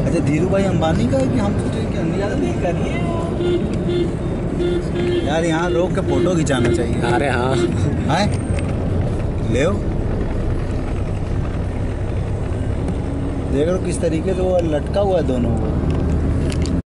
अच्छा धीरू भाई अंबानी का है कि हम सोचे कि जल्दी करिए यार यहाँ रोक के फोटो खिंचाना चाहिए। अरे हाँ हैं ले देख लो किस तरीके से वो लटका हुआ है दोनों को।